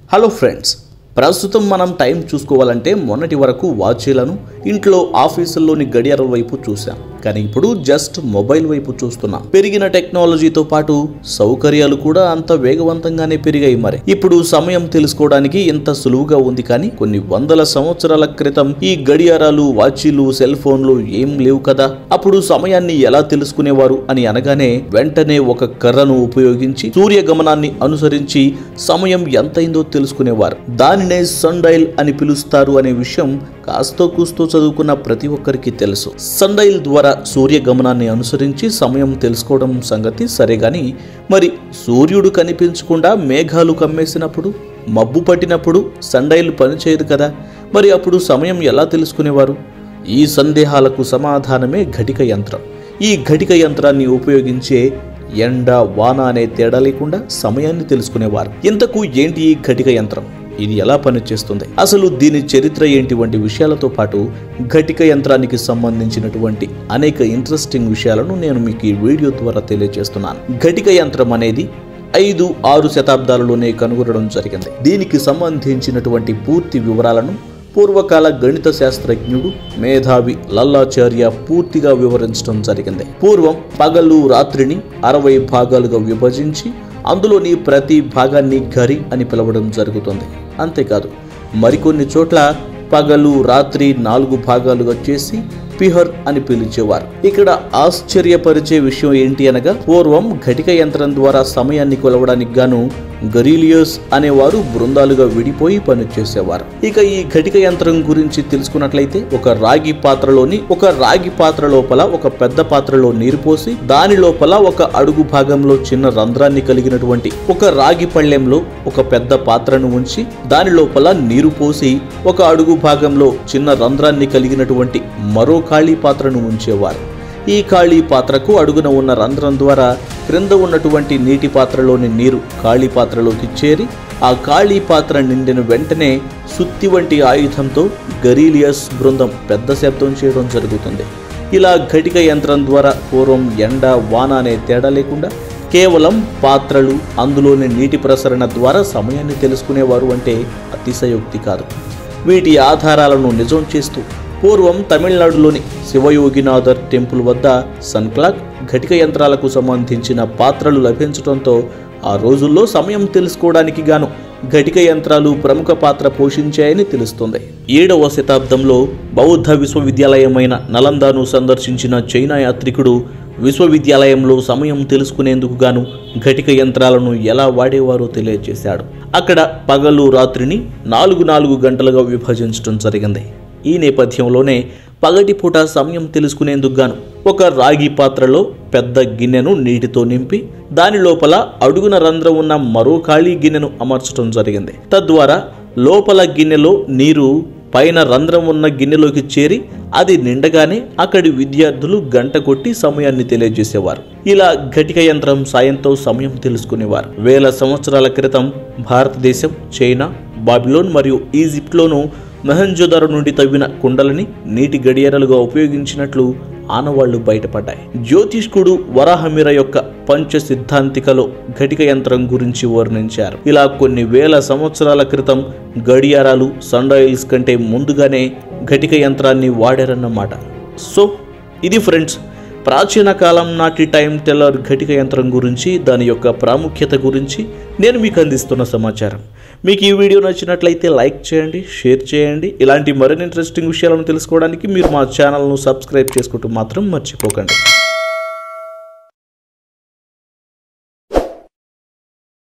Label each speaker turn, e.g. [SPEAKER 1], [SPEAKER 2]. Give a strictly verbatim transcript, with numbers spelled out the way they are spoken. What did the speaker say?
[SPEAKER 1] Hello friends, ప్రస్తుతం మనం time చూసుకోవాలంటే మొన్నటి వరకు వాచీలను ఇంట్లో ఆఫీసుల్లోని గడియారం వైపు చూసాం. కానీ ఇప్పుడు జస్ట్ మొబైల్ వైపు చూస్తున్నాం. పెరిగిన టెక్నాలజీతో పాటు సౌకర్యాలు కూడా అంత వేగవంతంగానే పెరిగాయి. మరి ఇప్పుడు సమయం తెలుసుకోవడానికి ఎంత సులువుగా ఉంది. కానీ కొన్ని వందల సంవత్సరాల క్రితం ఈ గడియారాలు, వాచీలు, సెల్ ఫోన్లు ఏం లేవు కదా. అప్పుడు సమయాన్ని ఎలా తెలుసుకునేవారు అని అనగానే వెంటనే ఒక కర్రను ఉపయోగించి సూర్య గమనాన్ని అనుసరించి సమయం ఎంతైందో తెలుసుకునేవారు. దానినే సన్ డయల్ అని పిలుస్తారు అనే విషయం కాస్తో కూస్తో చదువుకున్న ప్రతి ఒక్కరికి తెలుసు. సన్ డయల్ ద్వారా సూర్య గమనాన్ని అనుసరించి సమయం తెలుసుకోవడం సంగతి సరే గాని, మరి సూర్యుడు కనిపించకుండా మేఘాలు కమ్మేసినప్పుడు, మబ్బు పట్టినప్పుడు సన్ డయల్ పనిచేయదు కదా. మరి అప్పుడు సమయం ఎలా తెలుసుకునేవారు? ఈ సందేహాలకు సమాధానమే ఘటిక యంత్రం. ఈ ఘటిక యంత్రాన్ని ఉపయోగించే ఎండ, వాన అనే తేడా లేకుండా సమయాన్ని తెలుసుకునేవారు. ఇంతకు ఏంటి ఈ ఘటిక యంత్రం? ఇది ఎలా పనిచేస్తుంది, అసలు దీని చరిత్ర ఏంటి వంటి విషయాలతో పాటు ఘటిక యంత్రానికి సంబంధించినటువంటి అనేక ఇంట్రెస్టింగ్ విషయాలను నేను మీకు ఈ వీడియో ద్వారా తెలియజేస్తున్నాను. ఘటిక యంత్రం అనేది ఐదు ఆరు శతాబ్దాలలోనే కనుగొనడం జరిగింది. దీనికి సంబంధించినటువంటి పూర్తి వివరాలను పూర్వకాల గణిత శాస్త్రజ్ఞుడు మేధావి లల్లాచార్య పూర్తిగా వివరించడం జరిగింది. పూర్వం పగలు రాత్రిని అరవై భాగాలుగా విభజించి అందులోని ప్రతి భాగాన్ని ఘరి అని పిలవడం జరుగుతుంది. అంతేకాదు, మరికొన్ని చోట్ల పగలు రాత్రి నాలుగు భాగాలుగా చేసి పిహర్ అని పిలిచేవారు. ఇక్కడ ఆశ్చర్యపరిచే విషయం ఏంటి అనగా, పూర్వం ఘటిక యంత్రం ద్వారా సమయాన్ని కొలవడానికి గాను గరీలియస్ అనేవారు బృందాలుగా విడిపోయి పనిచేసేవారు. ఇక ఈ ఘటిక యంత్రం గురించి తెలుసుకున్నట్లయితే, ఒక రాగి పాత్రలోని ఒక రాగి పాత్ర లోపల ఒక పెద్ద పాత్రలో నీరు పోసి దాని లోపల ఒక అడుగు భాగంలో చిన్న రంధ్రాన్ని కలిగినటువంటి ఒక రాగి పళ్ళెంలో ఒక పెద్ద పాత్రను ఉంచి దాని లోపల నీరు పోసి ఒక అడుగు భాగంలో చిన్న రంధ్రాన్ని కలిగినటువంటి మరో ఖాళీ పాత్రను ఉంచేవారు. ఈ ఖాళీ పాత్రకు అడుగున ఉన్న రంధ్రం ద్వారా క్రింద ఉన్నటువంటి నీటి పాత్రలోని నీరు ఖాళీ పాత్రలోకి చేరి ఆ ఖాళీ పాత్ర నిండిన వెంటనే సుత్తి వంటి ఆయుధంతో గరీలియస్ బృందం పెద్ద శబ్దం చేయడం జరుగుతుంది. ఇలా ఘటిక యంత్రం ద్వారా పూర్వం ఎండ, వాన అనే తేడా లేకుండా కేవలం పాత్రలు, అందులోని నీటి ప్రసరణ ద్వారా సమయాన్ని తెలుసుకునేవారు అంటే అతిశయోక్తి కాదు. వీటి ఆధారాలను నిజం చేస్తూ పూర్వం తమిళనాడులోని శివయోగినాథర్ టెంపుల్ వద్ద సన్ క్లాక్, ఘటిక యంత్రాలకు సంబంధించిన పాత్రలు లభించడంతో ఆ రోజుల్లో సమయం తెలుసుకోవడానికి గాను ఘటిక యంత్రాలు ప్రముఖ పాత్ర పోషించాయని తెలుస్తుంది. ఏడవ శతాబ్దంలో బౌద్ధ విశ్వవిద్యాలయమైన నలందాను సందర్శించిన చైనా యాత్రికుడు విశ్వవిద్యాలయంలో సమయం తెలుసుకునేందుకు గాను ఘటిక యంత్రాలను ఎలా వాడేవారో తెలియజేశాడు. అక్కడ పగలు రాత్రిని నాలుగు నాలుగు గంటలుగా విభజించడం జరిగింది. ఈ నేపథ్యంలోనే పగటిపూట సమయం తెలుసుకునేందుకు గాను ఒక రాగి పాత్రలో పెద్ద గిన్నెను నీటితో నింపి దాని లోపల అడుగున రంధ్రం ఉన్న మరో ఖాళీ గిన్నెను అమర్చడం జరిగింది. తద్వారా లోపల గిన్నెలో నీరు పైన రంధ్రం ఉన్న గిన్నెలోకి చేరి అది నిండగానే అక్కడి విద్యార్థులు గంట కొట్టి సమయాన్ని తెలియజేసేవారు. ఇలా ఘటిక యంత్రం సాయంతో సమయం తెలుసుకునేవారు. వేల సంవత్సరాల క్రితం భారతదేశం, చైనా, బాబిలోన్ మరియు ఈజిప్ట్లోనూ మొహంజోదారో నుండి తవ్విన కుండలని నీటి గడియారాలుగా ఉపయోగించినట్లు ఆనవాళ్లు బయటపడ్డాయి. జ్యోతిష్కుడు వరాహమిర యొక్క పంచ సిద్ధాంతికలో ఘటిక యంత్రం గురించి వర్ణించారు. ఇలా కొన్ని వేల సంవత్సరాల క్రితం గడియారాలు, సన్ డయల్స్ కంటే ముందుగానే ఘటిక యంత్రాన్ని వాడారన్నమాట. సో ఇది ఫ్రెండ్స్, ప్రాచీన కాలం నాటి టైం టెల్లర్ ఘటిక యంత్రం గురించి, దాని యొక్క ప్రాముఖ్యత గురించి నేను మీకు అందిస్తున్న సమాచారం. మీకు ఈ వీడియో నచ్చినట్లయితే లైక్ చేయండి, షేర్ చేయండి. ఇలాంటి మరిన్ని ఇంట్రెస్టింగ్ విషయాలను తెలుసుకోవడానికి మీరు మా ఛానల్ను సబ్స్క్రైబ్ చేసుకుంటూ మాత్రం మర్చిపోకండి.